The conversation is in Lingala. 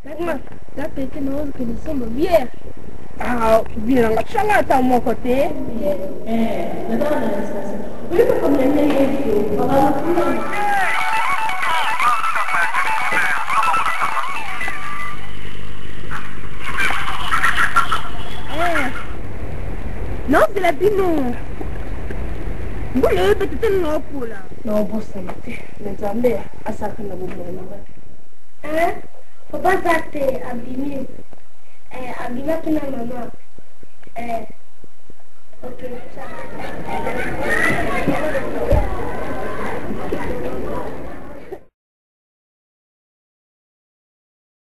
La tête non que nous sommes bien. Ah, bien, la changa ta mon côté. Oui, comme les non, c'est la bino. Vous le peut-être non pour là. Non, bon, ça m'a fait. Mais jamais, à ça que nous voulons. Hein? Faut pas s'acheter, abîmer. Abîmer qui n'a maman. Ok, ça.